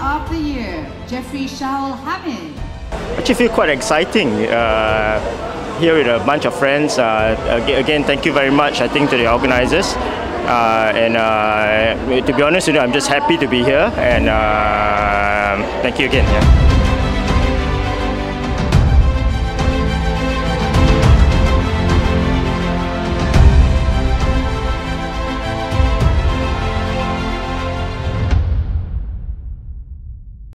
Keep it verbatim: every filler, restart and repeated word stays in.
of the Year, Jeffri Shahul Hamid. Actually feel quite exciting. Uh, here with a bunch of friends. Uh, again, thank you very much, I think, to the organizers. Uh, and uh, to be honest with you, I'm just happy to be here. And uh, thank you again. Yeah.